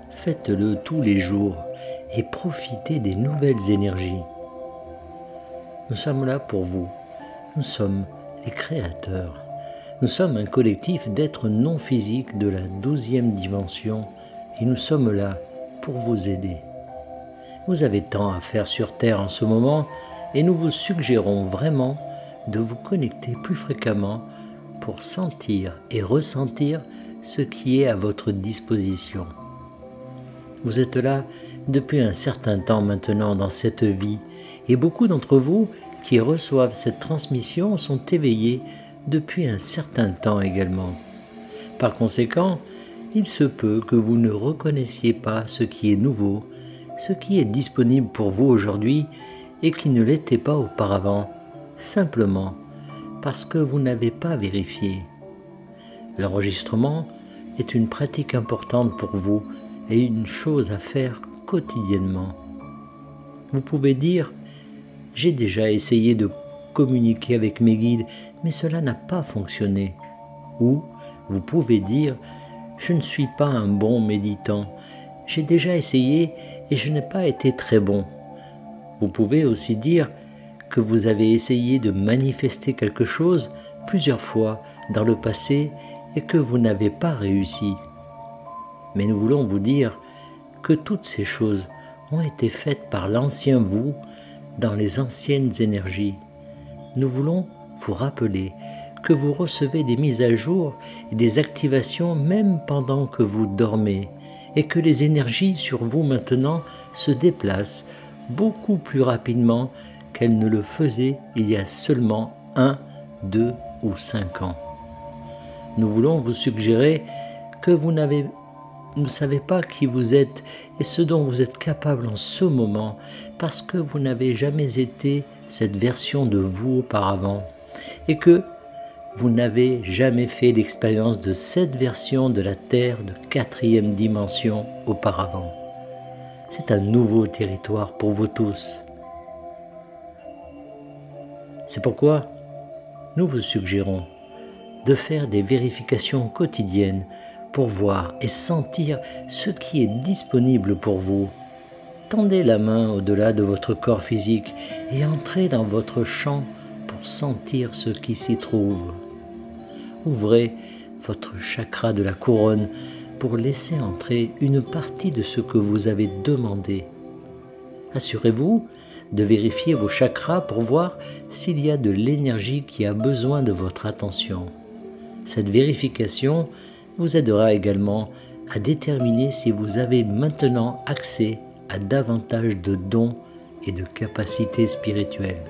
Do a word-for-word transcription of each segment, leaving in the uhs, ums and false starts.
Faites-le tous les jours et profitez des nouvelles énergies. Nous sommes là pour vous. Nous sommes les créateurs. Nous sommes un collectif d'êtres non physiques de la douzième dimension et nous sommes là pour vous aider. Vous avez tant à faire sur Terre en ce moment et nous vous suggérons vraiment de vous connecter plus fréquemment pour sentir et ressentir ce qui est à votre disposition. Vous êtes là depuis un certain temps maintenant dans cette vie et beaucoup d'entre vous qui reçoivent cette transmission sont éveillés depuis un certain temps également. Par conséquent, il se peut que vous ne reconnaissiez pas ce qui est nouveau, ce qui est disponible pour vous aujourd'hui et qui ne l'était pas auparavant, simplement parce que vous n'avez pas vérifié. L'enregistrement est une pratique importante pour vous et une chose à faire quotidiennement. Vous pouvez dire « J'ai déjà essayé de communiquer avec mes guides, mais cela n'a pas fonctionné. » Ou vous pouvez dire « Je ne suis pas un bon méditant. J'ai déjà essayé et je n'ai pas été très bon. » Vous pouvez aussi dire que vous avez essayé de manifester quelque chose plusieurs fois dans le passé et que vous n'avez pas réussi. Mais nous voulons vous dire que toutes ces choses ont été faites par l'ancien vous dans les anciennes énergies. Nous voulons vous rappeler que vous recevez des mises à jour et des activations même pendant que vous dormez et que les énergies sur vous maintenant se déplacent beaucoup plus rapidement qu'elles ne le faisaient il y a seulement un, deux ou cinq ans. Nous voulons vous suggérer que vous n'avez ne savez pas qui vous êtes et ce dont vous êtes capable en ce moment parce que vous n'avez jamais été cette version de vous auparavant et que vous n'avez jamais fait l'expérience de cette version de la Terre de quatrième dimension auparavant. C'est un nouveau territoire pour vous tous. C'est pourquoi nous vous suggérons de faire des vérifications quotidiennes pour voir et sentir ce qui est disponible pour vous. Tendez la main au-delà de votre corps physique et entrez dans votre champ pour sentir ce qui s'y trouve. Ouvrez votre chakra de la couronne pour laisser entrer une partie de ce que vous avez demandé. Assurez-vous de vérifier vos chakras pour voir s'il y a de l'énergie qui a besoin de votre attention. Cette vérification vous aidera également à déterminer si vous avez maintenant accès à davantage de dons et de capacités spirituelles.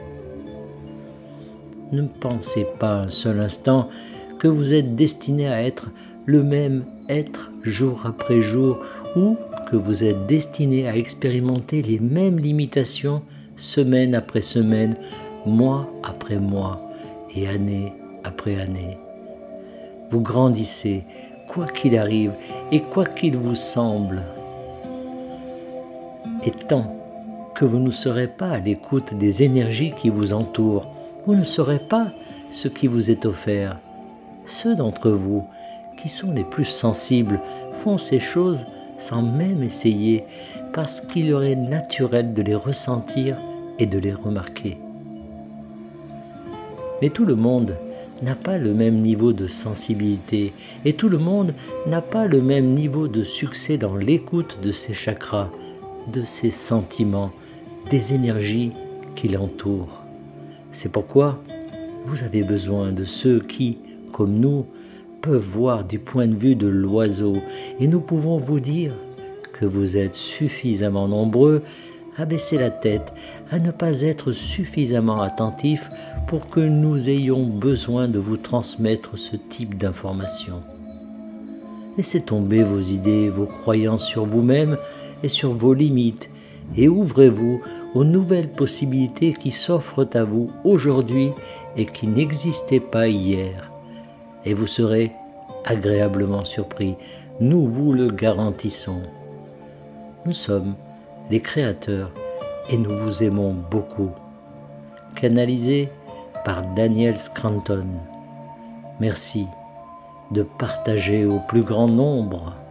Ne pensez pas un seul instant que vous êtes destiné à être le même être jour après jour ou que vous êtes destiné à expérimenter les mêmes limitations semaine après semaine, mois après mois et année après année. Vous grandissez, quoi qu'il arrive et quoi qu'il vous semble. Et tant que vous ne serez pas à l'écoute des énergies qui vous entourent, vous ne saurez pas ce qui vous est offert. Ceux d'entre vous qui sont les plus sensibles font ces choses sans même essayer, parce qu'il leur est naturel de les ressentir et de les remarquer. Mais tout le monde n'a pas le même niveau de sensibilité et tout le monde n'a pas le même niveau de succès dans l'écoute de ses chakras, de ses sentiments, des énergies qui l'entourent. C'est pourquoi vous avez besoin de ceux qui, comme nous, peuvent voir du point de vue de l'oiseau et nous pouvons vous dire que vous êtes suffisamment nombreux à baisser la tête, à ne pas être suffisamment attentifs pour que nous ayons besoin de vous transmettre ce type d'informations. Laissez tomber vos idées, vos croyances sur vous-même et sur vos limites et ouvrez-vous aux nouvelles possibilités qui s'offrent à vous aujourd'hui et qui n'existaient pas hier. Et vous serez agréablement surpris, nous vous le garantissons. Nous sommes les créateurs et nous vous aimons beaucoup. Canalisé par Daniel Scranton. Merci de partager au plus grand nombre